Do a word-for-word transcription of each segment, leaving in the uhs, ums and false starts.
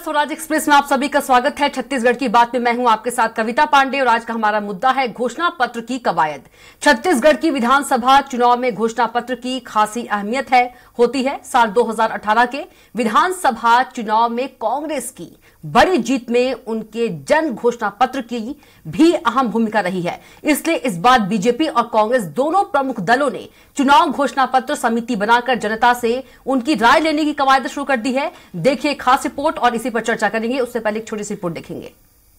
Swaraj express में आप सभी का स्वागत है। छत्तीसगढ़ की बात में मैं हूं आपके साथ कविता पांडे और आज का हमारा मुद्दा है घोषणा पत्र की कवायद। छत्तीसगढ़ की विधानसभा चुनाव में घोषणा पत्र की खासी अहमियत है होती है। साल दो हज़ार अठारह के विधानसभा चुनाव में कांग्रेस की बड़ी जीत में उनके जन घोषणा पत्र की भी अहम भूमिका रही है। इसलिए इस बार बीजेपी और कांग्रेस दोनों प्रमुख दलों ने चुनाव घोषणा पत्र समिति बनाकर जनता से उनकी राय लेने की कवायद शुरू कर दी है। देखिए खास रिपोर्ट और इसी पर चर्चा करेंगे। उससे पहले एक छोटी सी रिपोर्ट देखेंगे।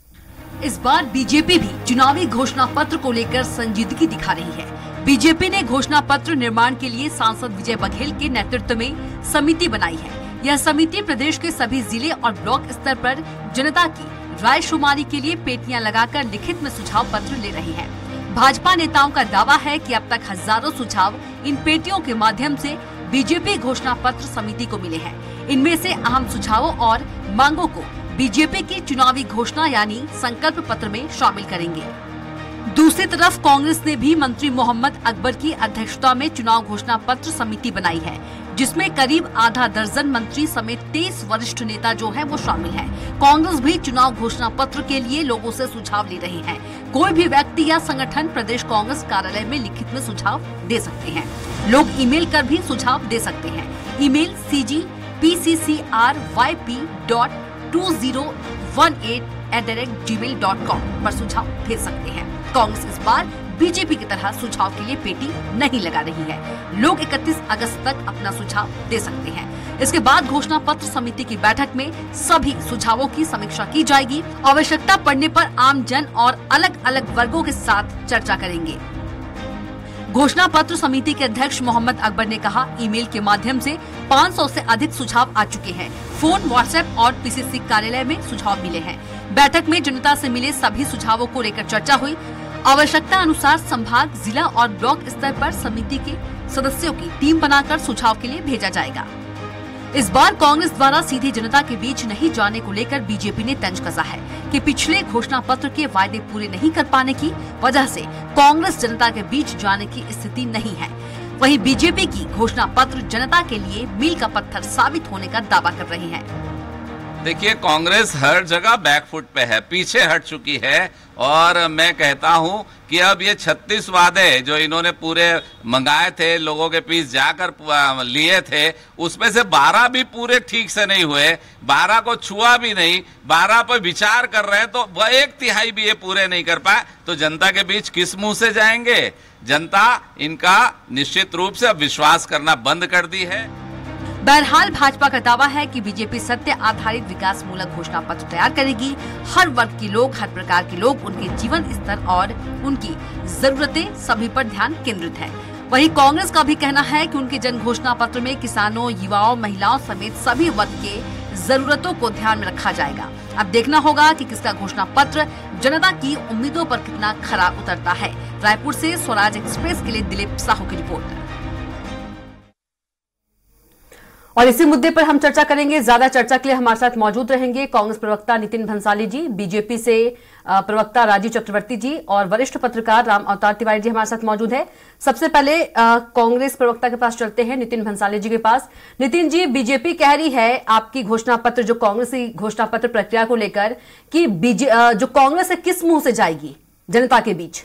इस बार बीजेपी भी चुनावी घोषणा पत्र को लेकर संजीदगी दिखा रही है। बीजेपी ने घोषणा पत्र निर्माण के लिए सांसद विजय बघेल के नेतृत्व में समिति बनाई है। यह समिति प्रदेश के सभी जिले और ब्लॉक स्तर पर जनता की राय शुमारी के लिए पेटियां लगाकर लिखित में सुझाव पत्र ले रही है। भाजपा नेताओं का दावा है कि अब तक हजारों सुझाव इन पेटियों के माध्यम से बीजेपी घोषणा पत्र समिति को मिले हैं। इनमें से अहम सुझावों और मांगों को बीजेपी की चुनावी घोषणा यानी संकल्प पत्र में शामिल करेंगे। दूसरी तरफ कांग्रेस ने भी मंत्री मोहम्मद अकबर की अध्यक्षता में चुनाव घोषणा पत्र समिति बनाई है, जिसमें करीब आधा दर्जन मंत्री समेत तेईस वरिष्ठ नेता जो है वो शामिल हैं। कांग्रेस भी चुनाव घोषणा पत्र के लिए लोगों से सुझाव ले रही है। कोई भी व्यक्ति या संगठन प्रदेश कांग्रेस कार्यालय में लिखित में सुझाव दे सकते हैं। लोग ईमेल कर भी सुझाव दे सकते हैं। Email C G P C C R Y P dot two zero one eight eight the rate Gmail dot com पर सुझाव भेज सकते हैं। कांग्रेस इस बार बीजेपी की तरह सुझाव के लिए पेटी नहीं लगा रही है। लोग इकतीस अगस्त तक अपना सुझाव दे सकते हैं। इसके बाद घोषणा पत्र समिति की बैठक में सभी सुझावों की समीक्षा की जाएगी। आवश्यकता पड़ने पर आम जन और अलग अलग वर्गों के साथ चर्चा करेंगे। घोषणा पत्र समिति के अध्यक्ष मोहम्मद अकबर ने कहा, ईमेल के माध्यम से पाँच सौ से अधिक सुझाव आ चुके हैं। फोन, व्हाट्सएप और पी सी सी कार्यालय में सुझाव मिले हैं। बैठक में जनता से मिले सभी सुझावों को लेकर चर्चा हुई। आवश्यकता अनुसार संभाग, जिला और ब्लॉक स्तर पर समिति के सदस्यों की टीम बनाकर सुझाव के लिए भेजा जाएगा। इस बार कांग्रेस द्वारा सीधे जनता के बीच नहीं जाने को लेकर बीजेपी ने तंज कसा है कि पिछले घोषणा पत्र के वायदे पूरे नहीं कर पाने की वजह से कांग्रेस जनता के बीच जाने की स्थिति नहीं है। वहीं बीजेपी की घोषणा पत्र जनता के लिए मील का पत्थर साबित होने का दावा कर रही है। देखिए, कांग्रेस हर जगह बैकफुट पे है, पीछे हट चुकी है। और मैं कहता हूं कि अब ये छत्तीस वादे जो इन्होंने पूरे मंगाए थे, लोगों के बीच जाकर लिए थे, उसमें से बारह भी पूरे ठीक से नहीं हुए, बारह को छुआ भी नहीं, बारह पर विचार कर रहे हैं, तो वह एक तिहाई भी ये पूरे नहीं कर पाए, तो जनता के बीच किस मुंह से जाएंगे? जनता इनका निश्चित रूप से अब विश्वास करना बंद कर दी है। बहरहाल भाजपा का दावा है कि बीजेपी सत्य आधारित विकास मूलक घोषणा पत्र तैयार करेगी। हर वर्ग के लोग, हर प्रकार के लोग, उनके जीवन स्तर और उनकी जरूरतें सभी पर ध्यान केंद्रित है। वहीं कांग्रेस का भी कहना है कि उनके जन घोषणा पत्र में किसानों, युवाओं, महिलाओं समेत सभी वर्ग के जरूरतों को ध्यान में रखा जाएगा। अब देखना होगा कि किसका घोषणा पत्र जनता की उम्मीदों पर कितना खरा उतरता है। रायपुर से स्वराज एक्सप्रेस के लिए दिलीप साहू की रिपोर्ट। और इसी मुद्दे पर हम चर्चा करेंगे। ज्यादा चर्चा के लिए हमारे साथ मौजूद रहेंगे कांग्रेस प्रवक्ता नितिन भंसाली जी, बीजेपी से प्रवक्ता राजीव चक्रवर्ती जी और वरिष्ठ पत्रकार राम अवतार तिवारी जी हमारे साथ मौजूद है। सबसे पहले कांग्रेस प्रवक्ता के पास चलते हैं, नितिन भंसाली जी के पास। नितिन जी, बीजेपी कह रही है आपकी घोषणा पत्र, जो कांग्रेस की घोषणा पत्र प्रक्रिया को लेकर, कि बीजे जो कांग्रेस है किस मुंह से जाएगी जनता के बीच?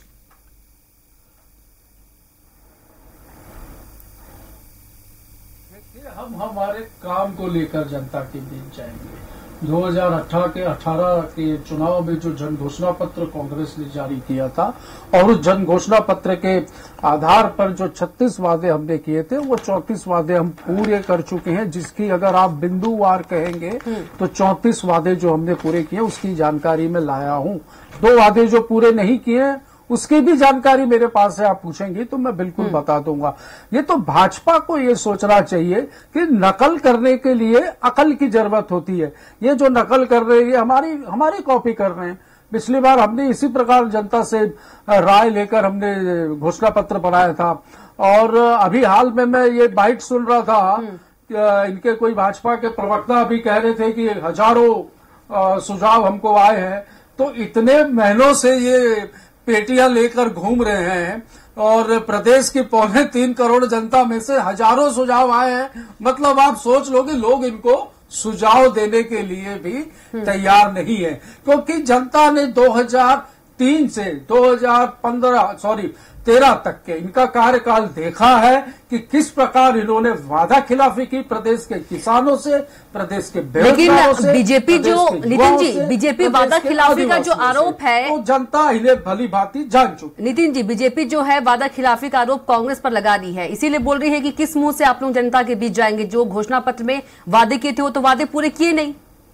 हम हमारे काम को लेकर जनता के बीच जाएंगे। दो हज़ार अठारह के चुनाव में जो जन घोषणा पत्र कांग्रेस ने जारी किया था और उस जन घोषणा पत्र के आधार पर जो छत्तीस वादे हमने किए थे, वो चौंतीस वादे हम पूरे कर चुके हैं। जिसकी अगर आप बिंदुवार कहेंगे तो चौंतीस वादे जो हमने पूरे किए उसकी जानकारी में लाया हूं। दो वादे जो पूरे नहीं किए उसकी भी जानकारी मेरे पास है, आप पूछेंगी तो मैं बिल्कुल बता दूंगा। ये तो भाजपा को ये सोचना चाहिए कि नकल करने के लिए अकल की जरूरत होती है। ये जो नकल कर रहे हैं, हमारी हमारी कॉपी कर रहे हैं। पिछली बार हमने इसी प्रकार जनता से राय लेकर हमने घोषणा पत्र बनाया था। और अभी हाल में मैं ये बाइट सुन रहा था, इनके कोई भाजपा के प्रवक्ता भी कह रहे थे कि हजारों सुझाव हमको आए हैं। तो इतने महीनों से ये पेटियां लेकर घूम रहे हैं और प्रदेश की पौने तीन करोड़ जनता में से हजारों सुझाव आए हैं। मतलब आप सोच लो कि लोग इनको सुझाव देने के लिए भी तैयार नहीं है, क्योंकि जनता ने दो हज़ार तीन से दो हज़ार पंद्रह सॉरी तेरह तक के इनका कार्यकाल देखा है कि किस प्रकार इन्होंने वादा खिलाफी की प्रदेश के किसानों से, प्रदेश के बेरोजगारों से। बीजेपी जो नितिन जी बीजेपी वादा खिलाफी का जो आरोप है तो जनता इन्हें भली भांति जान चुकी। नितिन जी बीजेपी जो है वादा खिलाफी का आरोप कांग्रेस पर लगा रही है, इसीलिए बोल रही है कि किस मुंह से आप लोग जनता के बीच जाएंगे, जो घोषणा पत्र में वादे किए थे वो तो वादे पूरे किए नहीं।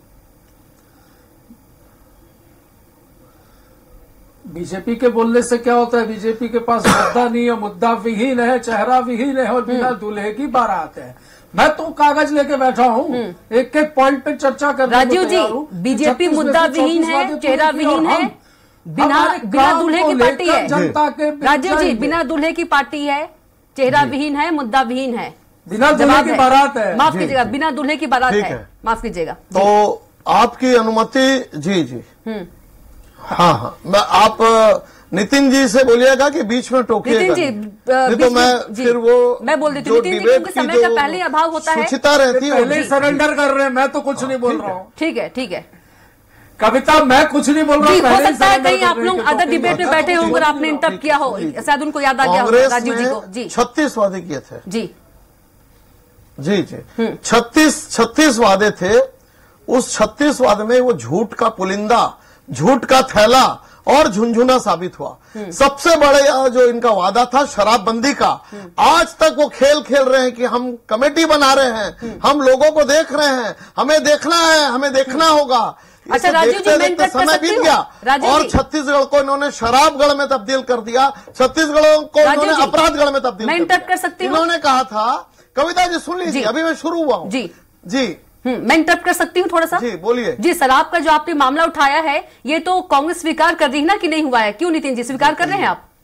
बीजेपी के बोलने से क्या होता है? बीजेपी के पास मुद्दा नहीं है, मुद्दा विहीन है, चेहरा विहीन है और बिना दूल्हे की बारात है। मैं तो कागज लेके बैठा हूँ, एक एक पॉइंट पे चर्चा कर। राजीव जी बीजेपी मुद्दा विहीन है, चेहरा विहीन है, बिना बिना दूल्हे की पार्टी है। जनता के राजीव जी बिना दूल्हे की पार्टी है, चेहरा विहीन है, मुद्दा विहीन है, बिना दूल्हे की बारात है। माफ कीजिएगा, बिना दूल्हे की बारात है, माफ कीजिएगा। तो आपकी अनुमति? जी जी हाँ हाँ मैं आप नितिन जी से बोलिएगा कि बीच में टोकिएगा। नितिन जी नहीं तो मैं फिर वो मैं बोल देती हूँ नितिन जी, क्योंकि समय का पहले अभाव होता है, सुचिता रहती है, पहले सरेंडर कर रहे हैं। मैं तो कुछ नहीं बोल रहा हूँ। ठीक है ठीक है कविता, मैं कुछ नहीं बोल रहा हूँ। हो सकता है कहीं आप लोग अदर डिबेट में बैठे होंगे और आपने इंटरप्ट किया हो, शायद उनको याद आ गया हो राजीव जी को। जी छत्तीस वादे किए थे। जी जी जी छत्तीस छत्तीस वादे थे। उस छत्तीस वादे में वो झूठ का पुलिंदा, झूठ का थैला और झुंझुना साबित हुआ। सबसे बड़े जो इनका वादा था शराबबंदी का, आज तक वो खेल खेल रहे हैं कि हम कमेटी बना रहे हैं, हम लोगों को देख रहे हैं, हमें देखना है, हमें देखना होगा। अच्छा राजीव जी, मैं इंटरप्ट कर समय सकती बीत हूँ? गया और छत्तीसगढ़ को इन्होंने शराबगढ़ में तब्दील कर दिया, छत्तीसगढ़ को इन्होंने अपराधगढ़ में तब्दील मैं इंटरप्ट कर सकती हूँ? इन्होंने कहा था, कविता जी सुन लीजिए, अभी मैं शुरू हुआ हूँ। जी जी मैं इंटरप्ट कर सकती हूँ थोड़ा सा? जी बोलिए। जी शराब का जो आपने मामला उठाया है, ये तो कांग्रेस स्वीकार कर रही है ना कि नहीं हुआ है? क्यों नितिन जी स्वीकार कर रहे हैं आप?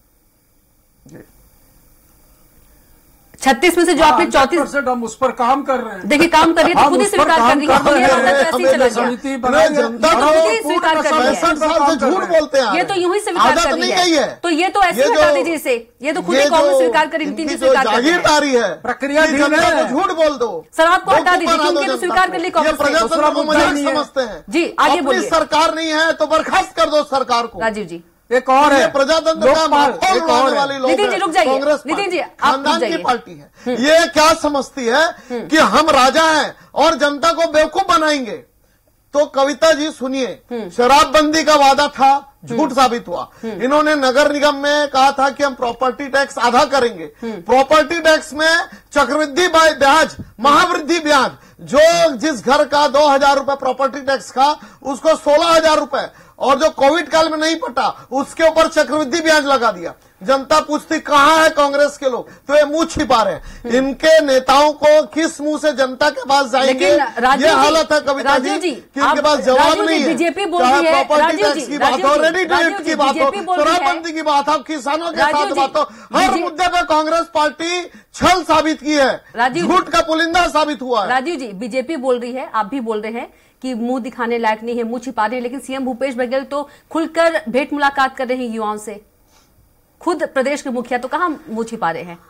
छत्तीस में से जो आपने चौतीस परसेंट हम उस पर काम कर रहे हैं। देखिए काम कर रही है तो खुद ही स्वीकार कर रही है, तो ये वादा तो ऐसे ही चला गया। जनता खुद ही स्वीकार कर रही पैंसठ साल से झूठ बोलते हैं, ये तो यूं ही स्वीकार कर रही है, तो ये तो ऐसे हटा दीजिए इसे। ये तो खुद ही कांग्रेस स्वीकार करी, नितिन जी स्वीकार कर रही है। जागीरदारी है, प्रक्रिया जनता को झूठ बोल दो, शराब को हटा दीजिए, क्योंकि तो स्वीकार कर ली कांग्रेस ने। प्रजातंत्र को मजाक समझते हैं। जी आगे अपनी बोलिए। सरकार नहीं है तो बर्खास्त कर दो सरकार को। राजीव जी एक और है प्रजातंत्र का माहौल बनाने वाली लोग, नितिन जी रुक जाइए, कांग्रेस नितिन जी आप रुक खानदान की जाइए। पार्टी है। ये क्या समझती है कि हम राजा हैं और जनता को बेवकूफ बनाएंगे? तो कविता जी सुनिए, शराबबंदी का वादा था, झूठ साबित हुआ। इन्होंने नगर निगम में कहा था कि हम प्रॉपर्टी टैक्स आधा करेंगे। प्रॉपर्टी टैक्स में चक्रवृद्धि ब्याज, महावृद्धि ब्याज, जो जिस घर का दो हजार रूपये प्रॉपर्टी टैक्स का उसको सोलह हजार रूपये, और जो कोविड काल में नहीं पटा उसके ऊपर चक्रवृद्धि ब्याज लगा दिया। जनता पूछती कहां है कांग्रेस के लोग, तो ये मुंह छिपा रहे। इनके नेताओं को किस मुंह से जनता के पास जाएंगे? ये हालत है कविता जी कि इनके पास जवाब नहीं है। बीजेपी बोल रही है, प्रॉपर्टी टैक्स की बात हो, रेडी टू ईट की बात हो, शराबबंदी की बात हो, किसानों के साथ बात हो, हर मुद्दे पे कांग्रेस पार्टी छल साबित की है, झूठ का पुलिंदा साबित हुआ है। राजीव जी बीजेपी बोल रही है, आप भी बोल रहे हैं कि मुंह दिखाने लायक नहीं है, मुंह छिपा रहे हैं, लेकिन सीएम भूपेश बघेल तो खुलकर भेंट मुलाकात कर रहे हैं युवाओं से। खुद प्रदेश के मुखिया तो कहां मुंह छिपा रहे हैं?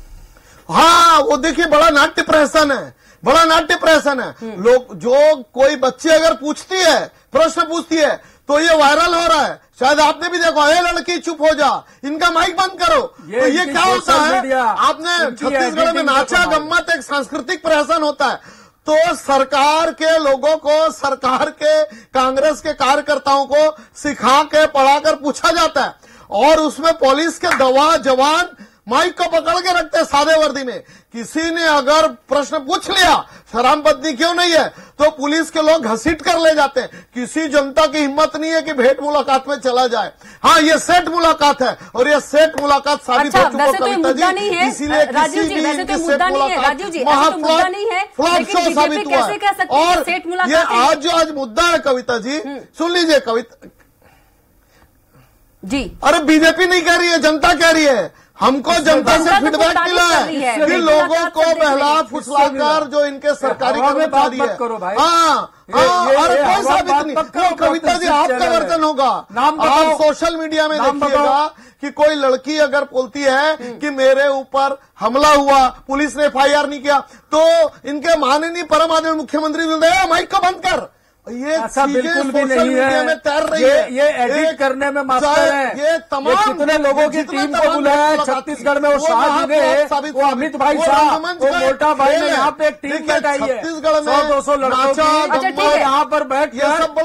हाँ वो देखिए बड़ा नाट्य प्रहसन है, बड़ा नाट्य प्रहसन है। लोग जो कोई बच्ची अगर पूछती है, प्रश्न पूछती है, तो ये वायरल हो रहा है। शायद आपने भी देखा, ये लड़की चुप हो जा, इनका माइक बंद करो। ये तो ये क्या होता है? आपने छत्तीसगढ़ में नाचा गम्मत एक सांस्कृतिक प्रहसन होता है। तो सरकार के लोगों को, सरकार के कांग्रेस के कार्यकर्ताओं को सिखा के पढ़ाकर पूछा जाता है, और उसमें पुलिस के दवा जवान माइक को पकड़ के रखते हैं सादे वर्दी में। किसी ने अगर प्रश्न पूछ लिया शराबबंदी क्यों नहीं है, तो पुलिस के लोग घसीट कर ले जाते हैं। किसी जनता की हिम्मत नहीं है कि भेंट मुलाकात में चला जाए। हाँ ये सेट मुलाकात है, और ये सेट मुलाकात साबित अच्छा, हो चुका तो कविता जी, जी। इसीलिए राजीव जी वैसे तो मुद्दा नहीं है, राजीव जी ऐसा तो मुद्दा नहीं है, फ्लॉप शो साबित हुआ है। और ये आज जो आज मुद्दा है कविता जी, सुन लीजिए कविता जी। अरे बीजेपी नहीं कह रही है, जनता कह रही है। हमको जनता से फीडबैक मिला है कि लोगों को बहला फुसलाकर जो इनके सरकारी कर्मचारी है, हाँ और कोई साबित नहीं। कविता जी आपका वर्जन होगा, आप सोशल मीडिया में देखिएगा कि कोई लड़की अगर बोलती है कि मेरे ऊपर हमला हुआ, पुलिस ने एफ आई आर नहीं किया, तो इनके माननीय परम आदरणीय मुख्यमंत्री बोलते हैं माइक को बंद कर। ये ऐसा बिल्कुल भी नहीं है, में तैर रही ये, है। ये एडिट करने में मास्टर है। ये तमाम कितने लोगों की टीम को बुलाया है छत्तीसगढ़ में, वो शाह जी ने, वो अमित भाई साहब, वो मोटा भाई ने यहाँ पे एक टीम बैठाई है, छत्तीसगढ़ में सौ दो सौ लड़कों की, और यहाँ पर बैठ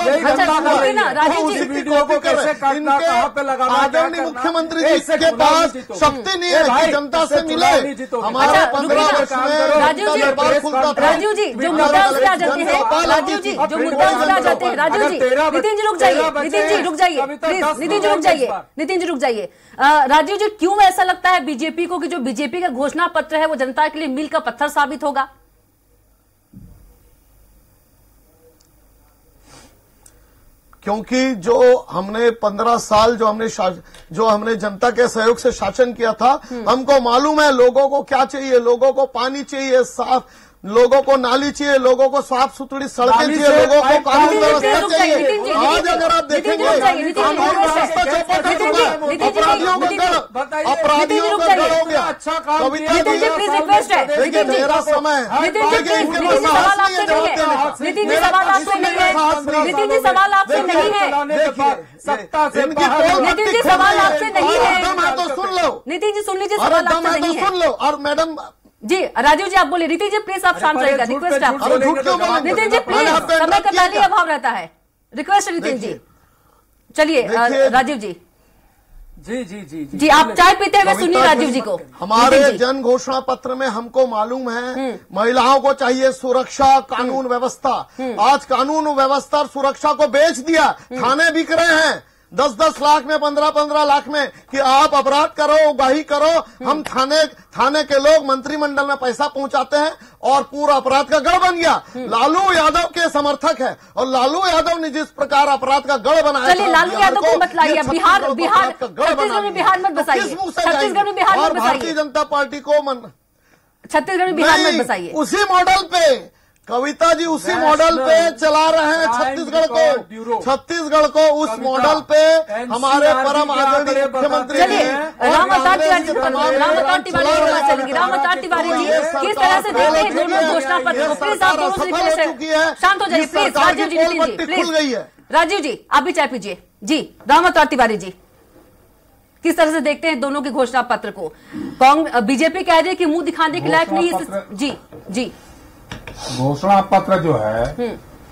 उस वीडियो को कैसे काटना, कहाँ पे लगाना, आदरणीय मुख्यमंत्री जी के पास शक्ति नहीं है कि जनता से मिले। हमारा पंद्रह वर्ष में राजीव जी जो मुद्दा उस पर आ जाते हैं, राजीव जी जो मुद्दा उस पर आ जाते हैं, राजीव जी, नितिन जी रुक जाइए, नितिन जी रुक जाइए प्लीज, नितिन जी रुक जाइए, नितिन जी रुक जाइए। राजीव जी क्यों ऐसा लगता है बीजेपी को कि जो बीजेपी का घोषणा पत्र है वो जनता के लिए मील का पत्थर साबित होगा? क्योंकि जो हमने पंद्रह साल जो हमने जो हमने जनता के सहयोग से शासन किया था, हमको मालूम है लोगों को क्या चाहिए। लोगों को पानी चाहिए साफ, लोगों को नाली चाहिए, लोगों को साफ सुथरी सड़कें चाहिए, लोगों को कानून व्यवस्था चाहिए। आज अगर आप देखेंगे कानून व्यवस्था चौपट हो चुका, अपराधियों का गढ़, अपराधियों का गढ़ हो गया। कविता जी प्लीज रिक्वेस्ट है, देखिए मेरा समय नितिन जी प्लीज, नितिन जी सवाल आपसे नहीं है, नितिन जी सवाल आपसे नहीं है, नितिन जी सवाल आपसे नहीं है, सत्ता से नितिन जी सवाल आपसे नहीं है, तो सुन लो, नितिन जी सुन लीजिए, सवाल आपसे नहीं है, सुन लो। और मैडम जी राजीव जी आप बोलिए, नितिन जी प्लीज आप शांत रहिएगा, रिक्वेस्ट है आपसे। नितिन जी प्लीज, समय का ताली अभाव रहता है, रिक्वेस्ट है नितिन जी। चलिए राजीव जी जी जी जी जी आप चाय पीते हुए सुनिए राजीव जी को। हमारे जन घोषणा पत्र में हमको मालूम है महिलाओं को चाहिए सुरक्षा, कानून व्यवस्था। आज कानून व्यवस्था और सुरक्षा को बेच दिया, थाने बिक रहे हैं दस दस लाख में, पंद्रह पंद्रह लाख में कि आप अपराध करो, उगाही करो। हम थाने थाने के लोग मंत्रिमंडल में पैसा पहुंचाते हैं और पूरा अपराध का गढ़ बन गया। लालू यादव के समर्थक है और लालू यादव ने जिस प्रकार अपराध का गढ़ बनाया, चलिए लालू यादव को मत लाइए, बिहार बिहार छत्तीसगढ़ में बिहार मत बसाइए, छत्तीसगढ़ में बिहार मत बसाइए, भारतीय जनता पार्टी को मन छत्तीसगढ़ में बिहार मत बसाइए। उसी मॉडल पे कविता जी उसी मॉडल पे चला रहे हैं छत्तीसगढ़ को, छत्तीसगढ़ को उस मॉडल पे हमारे परम आदरणीय मुख्यमंत्री चलिए राम अवतार तिवारी जी, राम अवतार तिवारी के पास चलेंगे। राम अवतार तिवारी जी किस तरह से देखते हैं दोनों घोषणा पत्र को? प्लीज आप दोनों से रिक्वेस्ट है, शांत हो जाइए प्लीज। राजीव जी, नितिन जी प्लीज, राजीव जी आप भी चाय पीजिए। जी राम अवतार तिवारी जी किस तरह से देखते हैं दोनों के घोषणा पत्र को? कांग्रेस बीजेपी कह रही है कि मुंह दिखाने के लायक नहीं है। जी जी घोषणा पत्र जो है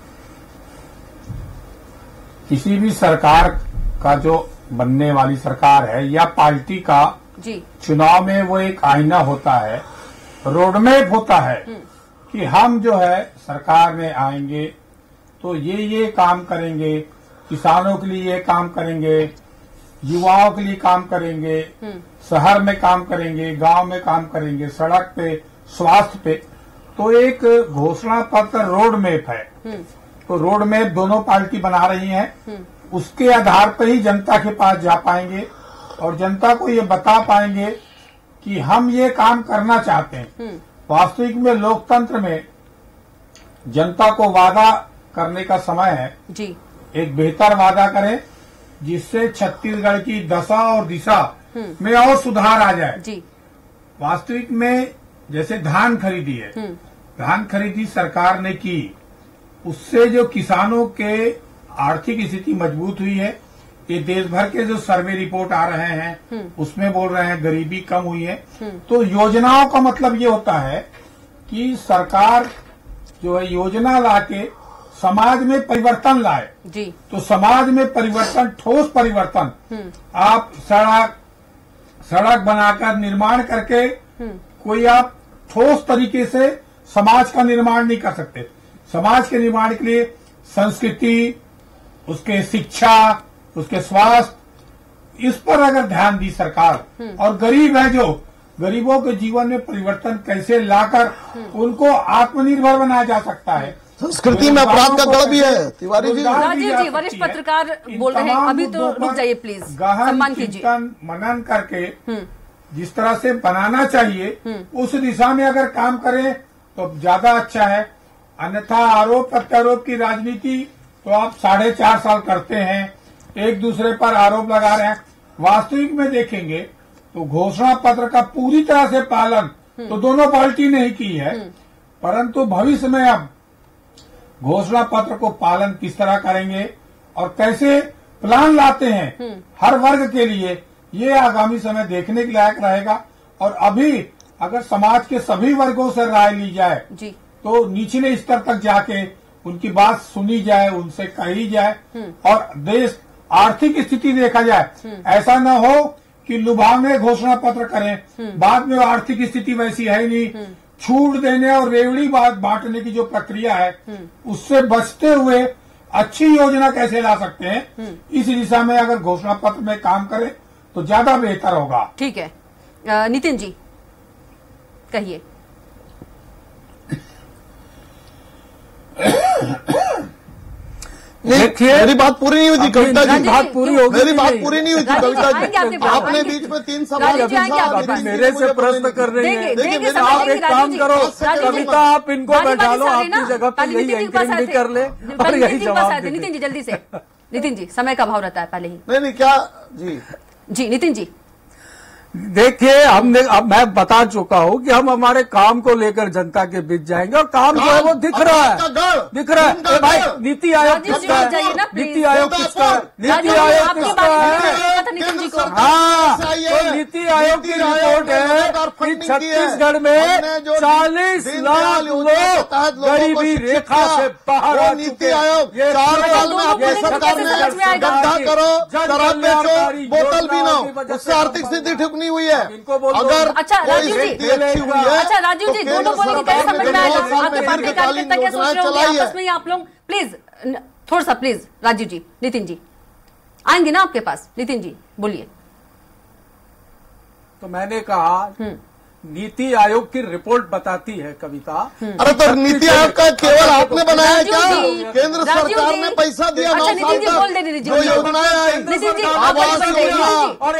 किसी भी सरकार का, जो बनने वाली सरकार है या पार्टी का जी चुनाव में वो एक आईना होता है, रोडमैप होता है कि हम जो है सरकार में आएंगे तो ये ये काम करेंगे, किसानों के लिए ये काम करेंगे, युवाओं के लिए काम करेंगे, शहर में काम करेंगे, गांव में काम करेंगे, सड़क पे, स्वास्थ्य पे। तो एक घोषणा पत्र रोड मैप है, तो रोड मैप दोनों पार्टी बना रही हैं, उसके आधार पर ही जनता के पास जा पाएंगे और जनता को ये बता पाएंगे कि हम ये काम करना चाहते हैं। वास्तविक में लोकतंत्र में जनता को वादा करने का समय है जी। एक बेहतर वादा करें जिससे छत्तीसगढ़ की दशा और दिशा में और सुधार आ जाए जी। वास्तविक में जैसे धान खरीदी है, धान खरीदी सरकार ने की, उससे जो किसानों के आर्थिक स्थिति मजबूत हुई है। ये देश भर के जो सर्वे रिपोर्ट आ रहे हैं उसमें बोल रहे हैं गरीबी कम हुई है। तो योजनाओं का मतलब ये होता है कि सरकार जो है योजना लाके समाज में परिवर्तन लाए जी। तो समाज में परिवर्तन, ठोस परिवर्तन। आप सड़क सड़क बनाकर निर्माण करके कोई आप ठोस तरीके से समाज का निर्माण नहीं कर सकते। समाज के निर्माण के लिए संस्कृति, उसके शिक्षा, उसके स्वास्थ्य, इस पर अगर ध्यान दी सरकार, और गरीब है जो गरीबों के जीवन में परिवर्तन कैसे लाकर उनको आत्मनिर्भर बनाया जा सकता है। संस्कृति में अपराध का गढ़ भी है। तिवारी जी, राजीव जी वरिष्ठ पत्रकार बोल रहे हैं, अभी तो रुक जाइए प्लीज, सम्मान कीजिए। मनन करके जिस तरह से बनाना चाहिए उस दिशा में अगर काम करें तो ज्यादा अच्छा है। अन्यथा आरोप प्रत्यारोप की राजनीति तो आप साढ़े चार साल करते हैं, एक दूसरे पर आरोप लगा रहे हैं। वास्तविक में देखेंगे तो घोषणा पत्र का पूरी तरह से पालन तो दोनों पार्टी ने ही की है, परंतु भविष्य में अब घोषणा पत्र को पालन किस तरह करेंगे और कैसे प्लान लाते हैं हर वर्ग के लिए, ये आगामी समय देखने के लायक रहेगा। और अभी अगर समाज के सभी वर्गों से राय ली जाए जी। तो निचले स्तर तक जाके उनकी बात सुनी जाए, उनसे कही जाए और देश आर्थिक स्थिति देखा जाए। ऐसा न हो कि लुभावने घोषणा पत्र करें, बाद में आर्थिक स्थिति वैसी है नहीं, छूट देने और रेवड़ी बांटने की जो प्रक्रिया है उससे बचते हुए अच्छी योजना कैसे ला सकते हैं, इस दिशा में अगर घोषणा पत्र में काम करें तो ज्यादा बेहतर होगा। ठीक है, नितिन जी कहिए। देखिए मेरी बात पूरी नहीं हुई थी कविता जी, बात पूरी होगी, मेरी बात पूरी नहीं हुई थी कविता जी। आपने आपने बीच में तीन सवाल मेरे से प्रश्न कर रहे हैं। देखिए आप एक काम करो कविता, आप इनको बैठा लो अपनी जगह पे, यही एंकरिंग भी कर ले और यही जवाब दे। नितिन जी जल्दी से, नितिन जी समय का भाव रहता है पहले ही। नहीं नहीं क्या जी जी नितिन जी देखिए, हमने अब मैं बता चुका हूं कि हम हमारे काम को लेकर जनता के बीच जाएंगे और काम जो है वो दिख रहा है, दिख रहा है भाई। नीति आयोग किसका है? नीति आयोग किसका है? नीति आयोग किसका है? हाँ, तो नीति आयोग की रिपोर्ट है कि छत्तीसगढ़ में चालीस लाख लोग गरीबी रेखा से बाहर आ चुके हैं। ये चार साल में आपकी सरकार ने गड्ढा करो, शराब बेचो, बोतल पीनो, उससे आर्थिक स्थिति ठीक नहीं हुई है। अगर अच्छा राजू जी, अच्छा राजू जी दोनों बोलेंगे कैसे समझ में आएगा? आपके पार्टी कार्यकर्ता क्या सोच रहे होंगे आपस में? आप लोग प्लीज थोड़ा सा प्लीज राजू जी, नितिन जी आएंगे ना आपके पास। नितिन जी बोलिए। तो मैंने कहा नीति आयोग की रिपोर्ट बताती है कविता। अरे तो नीति आयोग का केवल आपने बनाया क्या? केंद्र सरकार ने पैसा दिया नौ साल तक, जो योजनाएं आई, आवास योजना और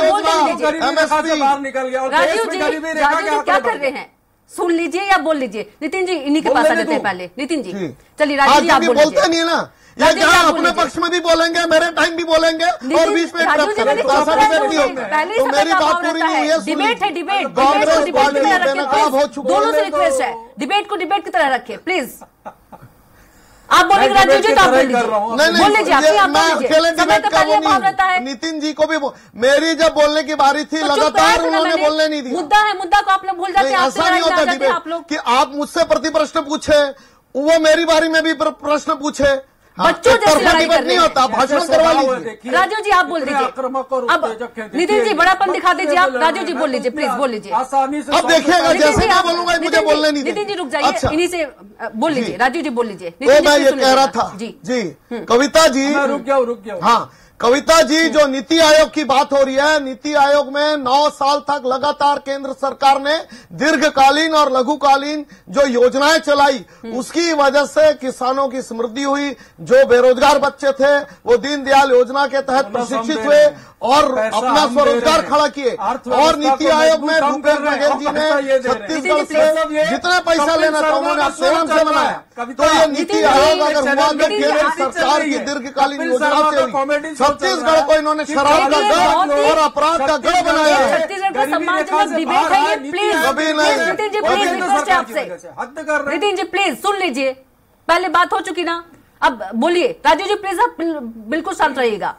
बाहर निकल गया। राजू जी क्या कर रहे हैं? सुन लीजिए या बोल लीजिए। नितिन जी इन्हीं के पास आ जाते हैं पहले। नितिन जी चलिए राजू जी आप बोलते नहीं ना, या जहाँ अपने पक्ष में भी बोलेंगे, मेरे टाइम भी बोलेंगे और बीच में तो मेरी बात पूरी नहीं हुई है। डिबेट है, डिबेट कांग्रेस पार्टी में दोनों से रिक्वेस्ट है, डिबेट को डिबेट की तरह रखिए प्लीज। आप बोलेंगे राजू जी तो आप बोल लीजिए, बोल लीजिए आप रहता है। नितिन जी को भी मेरी जब बोलने की बारी थी लगातार उन्होंने बोलने नहीं दिया। मुद्दा है, मुद्दा को आप लोग भूल जाते हैं। ऐसा नहीं होता डिबेट कि आप मुझसे प्रति प्रश्न पूछे, वो मेरी बारी में भी प्रश्न पूछे। बच्चों जैसे लड़ाई कर रहे हैं। होता, भाषण करवा लीजिए। राजू जी आप बोल दीजिए। अब नितिन जी बड़ापन दिखा दीजिए आप। राजू जी बोल लीजिए प्लीज, बोल लीजिए। अब देखिएगा जैसे मैं बोलूंगा मुझे बोलने नहीं। नितिन जी रुक जाइए, इन्हीं से बोल लीजिए। राजू जी बोल लीजिए। तो मैं ये कह रहा था जी जी कविता जी रुक जाओ रुक जाओ हाँ कविता जी, जो नीति आयोग की बात हो रही है, नीति आयोग में नौ साल तक लगातार केंद्र सरकार ने दीर्घकालीन और लघुकालीन जो योजनाएं चलाई, उसकी वजह से किसानों की समृद्धि हुई। जो बेरोजगार बच्चे थे वो दीनदयाल योजना के तहत प्रशिक्षित हुए और अपना स्वरोजगार खड़ा किए। और नीति आयोग में भूपेश बघेल जी ने छत्तीसगढ़ से जितना पैसा लेना था उन्होंने स्वयं से बनाया। तो ये नीति आयोग अगर हुआ तो केंद्र सरकार की दीर्घकालीन योजना से हुई। छत्तीसगढ़ को इन्होंने शराब का गढ़ और अपराध का गढ़ बनाया है। छत्तीसगढ़ का सम्मानजनक डिबेट है ये, please Nitin ji please request है आपसे। नितिन जी प्लीज सुन लीजिए, पहले बात हो चुकी ना, अब बोलिए। राजू जी प्लीज आप बिल्कुल शांत रहिएगा।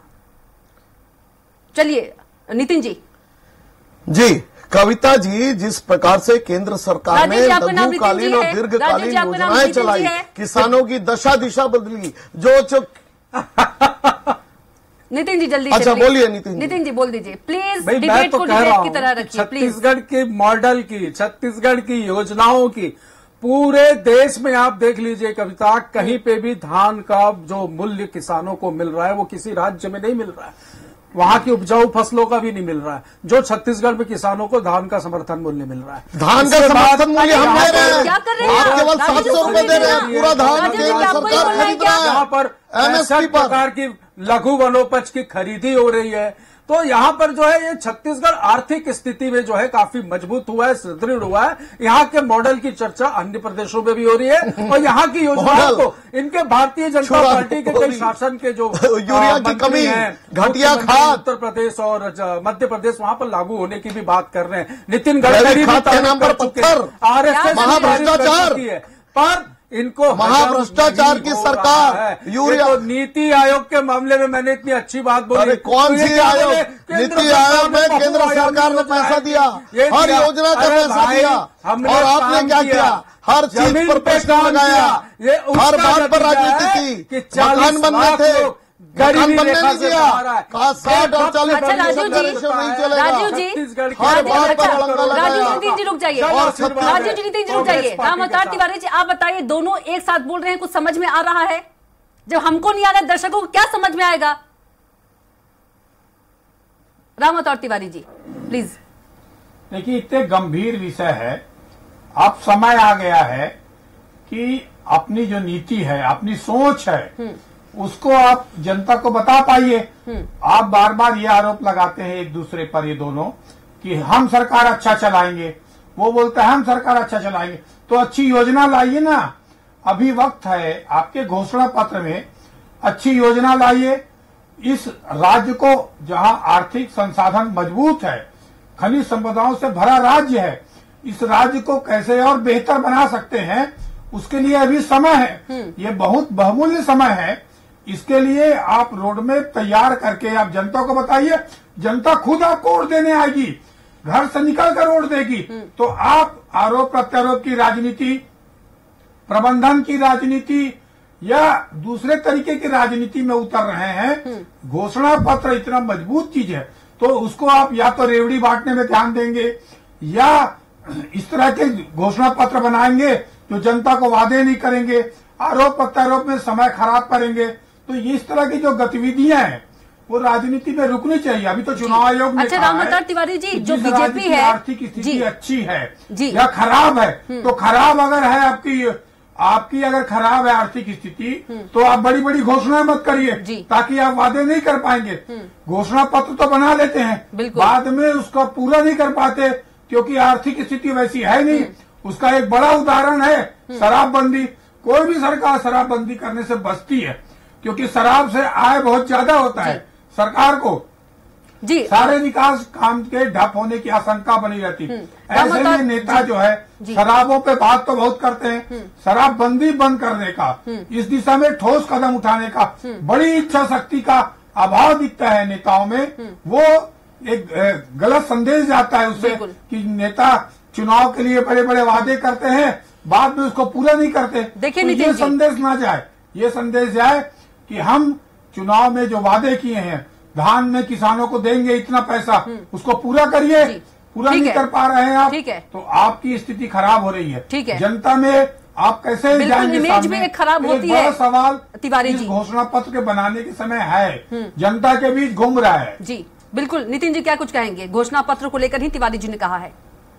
चलिए नितिन जी। जी कविता जी, जिस प्रकार से केंद्र सरकार ने लघुकालीन और दीर्घकालीन योजनाएं चलाई, किसानों की दशा दिशा बदली, जो जो नितिन जी जल्दी अच्छा बोलिए। नितिन नितिन जी बोल दीजिए प्लीज। भाई मैं तो कह रहा हूँ छत्तीसगढ़ के मॉडल की, छत्तीसगढ़ की योजनाओं की पूरे देश में आप देख लीजिए कविता, कहीं पे भी धान का जो मूल्य किसानों को मिल रहा है वो किसी राज्य में नहीं मिल रहा है। वहां की उपजाऊ फसलों का भी नहीं मिल रहा है जो छत्तीसगढ़ में किसानों को धान का समर्थन मूल्य मिल रहा है। धान का समर्थन मूल्य हम दे रहे हैं, आप केवल सात सौ रुपए दे रहे हैं। पूरा धान केंद्र सरकार खरीद रहा है। यहाँ पर एमएसपी प्रकार की लघु वनोपज की खरीदी हो रही है। तो यहाँ पर जो है ये छत्तीसगढ़ आर्थिक स्थिति में जो है काफी मजबूत हुआ है, सुदृढ़ हुआ है। यहाँ के मॉडल की चर्चा अन्य प्रदेशों में भी हो रही है और यहाँ की योजनाओं को इनके भारतीय जनता पार्टी के कई शासन के जो यूरिया की कमी, घटिया खाद, उत्तर प्रदेश और मध्य प्रदेश वहाँ पर लागू होने की भी बात कर रहे हैं। नितिन गडकरी के नाम पर पत्थर, आरएसएस महाभ्रष्टाचार पर इनको महाभ्रष्टाचार की सरकार, यूरिया तो नीति आयोग के मामले में मैंने इतनी अच्छी बात बोली। कौन सी आयोग? नीति आयोग में केंद्र सरकार ने पैसा दिया, हर योजना का पैसा दिया, और आपने क्या किया? हर चीज पर प्रश्न लगाया, हर बात पर राजनीति की। मकान बनने थे, मकान बनने नहीं दिया, कहा साठ और चालीस अच्छा राजू जी, राजू जी, हर बात पर अड़ंगा लगाया। राजू जी नितिन जी रुक जाइए, राजू जी नितिन जी रुक जाइए। राम अवतार तिवारी जी आप बताइए, दोनों एक साथ बोल रहे हैं, कुछ समझ में आ रहा है? जब हमको नहीं आ रहा है, दर्शकों को क्या समझ में आएगा? राम अवतार तिवारी जी प्लीज। देखिए, इतने गंभीर विषय है, अब समय आ गया है कि अपनी जो नीति है, अपनी सोच है, उसको आप जनता को बता पाइए। आप बार बार ये आरोप लगाते हैं एक दूसरे पर, ये दोनों, कि हम सरकार अच्छा चलाएंगे, वो बोलता है हम सरकार अच्छा चलाएंगे। तो अच्छी योजना लाइए ना, अभी वक्त है, आपके घोषणा पत्र में अच्छी योजना लाइए। इस राज्य को, जहां आर्थिक संसाधन मजबूत है, खनिज संपदाओं से भरा राज्य है, इस राज्य को कैसे और बेहतर बना सकते हैं, उसके लिए अभी समय है। ये बहुत बहुमूल्य समय है। इसके लिए आप रोडमैप तैयार करके आप जनता को बताइए। जनता खुद आपको वोट देने आएगी, घर से निकल कर वोट देगी। तो आप आरोप प्रत्यारोप की राजनीति, प्रबंधन की राजनीति या दूसरे तरीके की राजनीति में उतर रहे हैं। घोषणा पत्र इतना मजबूत चीज है, तो उसको आप या तो रेवड़ी बांटने में ध्यान देंगे या इस तरह के घोषणा पत्र बनाएंगे जो जनता को वादे नहीं करेंगे, आरोप प्रत्यारोप में समय खराब करेंगे। तो ये इस तरह की जो गतिविधियां हैं वो राजनीति में रुकनी चाहिए। अभी तो चुनाव आयोग ने अच्छा राम अवतार तिवारी जी, जो बीजेपी है, आर्थिक स्थिति अच्छी है या खराब है, तो खराब अगर है आपकी आपकी अगर खराब है आर्थिक स्थिति, तो आप बड़ी बड़ी घोषणाएं मत करिए, ताकि आप वादे नहीं कर पाएंगे। घोषणा पत्र तो बना लेते हैं, बाद में उसका पूरा नहीं कर पाते, क्योंकि आर्थिक स्थिति वैसी है नहीं। उसका एक बड़ा उदाहरण है शराबबंदी। कोई भी सरकार शराबबंदी करने से बचती है, क्योंकि शराब से आय बहुत ज्यादा होता है सरकार को। जी सारे विकास काम के ठप होने की आशंका बनी रहती है। ऐसे में नेता जो है शराबों पे बात तो बहुत करते हैं, शराबबंदी बंद करने का, इस दिशा में ठोस कदम उठाने का बड़ी इच्छा शक्ति का अभाव दिखता है नेताओं में। वो एक गलत संदेश जाता है उससे कि नेता चुनाव के लिए बड़े बड़े वादे करते हैं, बाद में उसको पूरा नहीं करते। देखिए, तो ये संदेश ना जाए, ये संदेश जाए कि हम चुनाव में जो वादे किए हैं, धान में किसानों को देंगे इतना पैसा, उसको पूरा करिए। पूरा नहीं कर पा रहे हैं आप, तो आपकी स्थिति खराब हो रही है। ठीक है, जनता में आप कैसे जाएंगे? इमेज भी एक खराब होती है। सवाल तिवारी जी, घोषणा पत्र के बनाने के समय है, जनता के बीच घूम रहा है। जी बिल्कुल। नितिन जी क्या कुछ कहेंगे? घोषणा पत्र को लेकर ही तिवारी जी ने कहा है।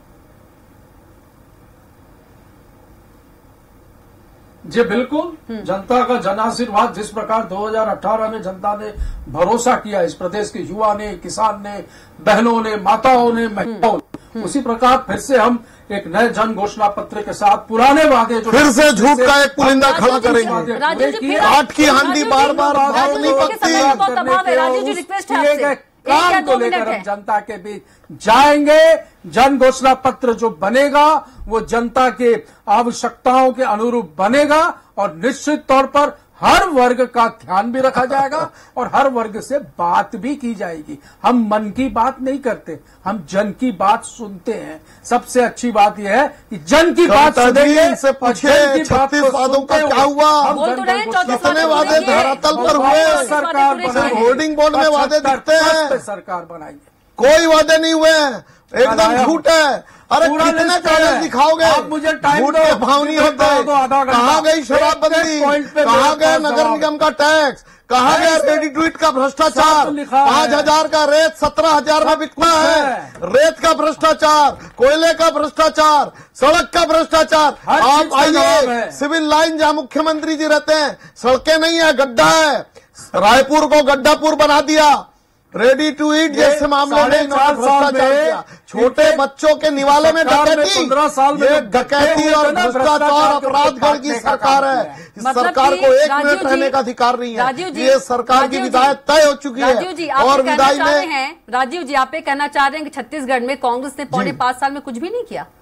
जी बिल्कुल, जनता का जन आशीर्वाद जिस प्रकार दो हज़ार अठारह में जनता ने भरोसा किया, इस प्रदेश के युवा ने, किसान ने, बहनों ने, माताओं ने, महिलाओं ने, उसी प्रकार फिर से हम एक नए जन घोषणा पत्र के साथ पुराने वादे जो फिर से झूठ का एक पुलिंदा खड़ा करेंगे। आठ की आंधी बार बार भाव नहीं पकती। राजू जी रिक्वेस्ट है काम को लेकर हम जनता के बीच जाएंगे। जन घोषणा पत्र जो बनेगा वो जनता के आवश्यकताओं के अनुरूप बनेगा और निश्चित तौर पर हर वर्ग का ध्यान भी रखा जाएगा और हर वर्ग से बात भी की जाएगी। हम मन की बात नहीं करते, हम जन की बात सुनते हैं। सबसे अच्छी बात यह है कि जन की बात सुनेंगे। से पूछे छत्तीस वादों का क्या हुआ, कितने वादे धरातल पर हुए? सरकार होर्डिंग बोर्ड में वादे दिखते हैं, सरकार बनाएंगे। कोई वादे नहीं हुए, एकदम झूठ है। अरे कितने कागज दिखाओगे? आप मुझे टाइम झूठ के भाव नहीं होते। कहाँ गई शराबबंदी? कहाँ गया नगर निगम का टैक्स? कहाँ गया रेडी ट्वीट का भ्रष्टाचार? पांच हजार का रेत सत्रह हजार में बिकता है। रेत का भ्रष्टाचार, कोयले का भ्रष्टाचार, सड़क का भ्रष्टाचार। आप आइए सिविल लाइन जहाँ मुख्यमंत्री जी रहते हैं, सड़कें नहीं है, गड्ढा है। रायपुर को गड्ढापुर बना दिया। रेडी टू ईट जैसे मामले में इन्होंने भ्रष्टाचार किया। छोटे बच्चों के निवाले में डकैती, ये डकैती और भ्रष्टाचार अपराधगढ़ की सरकार है। इस सरकार को एक मिनट रहने का अधिकार नहीं है। ये सरकार की विदाई तय हो चुकी है और विदाई में राजीव जी आप ये कहना चाह रहे हैं कि छत्तीसगढ़ में कांग्रेस ने पौने पांच साल में कुछ भी नहीं किया?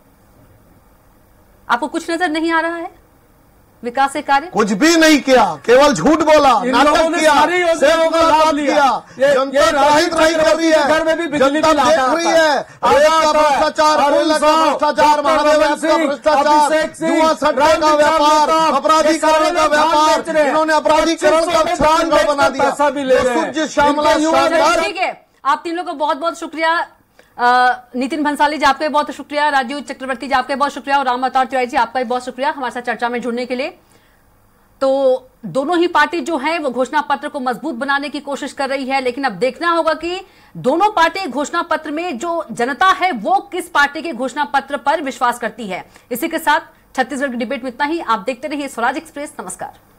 आपको कुछ नजर नहीं आ रहा है विकास के कार्य? कुछ भी नहीं किया, केवल झूठ बोला, नाटक किया, सेवकात किया। जनता त्राहित रही कर रही है, जनता देख रही है रेत का भ्रष्टाचार, कोयला का भ्रष्टाचार, महादेव का भ्रष्टाचार, जुआ सट्टे का व्यापार, अपराधीकरण का व्यापार। इन्होंने अपराधीकरण का छानगढ़ बना दिया। सूर्य श्यामला शानदार। ठीक है, आप तीन लोगों को बहुत बहुत शुक्रिया। नितिन भंसाली जी आपका बहुत शुक्रिया, राजीव चक्रवर्ती जी आपका बहुत शुक्रिया और राम अवतार तिवारी जी आपका भी बहुत शुक्रिया हमारे साथ चर्चा में जुड़ने के लिए। तो दोनों ही पार्टी जो है वो घोषणा पत्र को मजबूत बनाने की कोशिश कर रही है, लेकिन अब देखना होगा कि दोनों पार्टी घोषणा पत्र में जो जनता है वो किस पार्टी के घोषणा पत्र पर विश्वास करती है। इसी के साथ छत्तीसगढ़ की डिबेट में इतना ही। आप देखते रहिए स्वराज एक्सप्रेस। नमस्कार।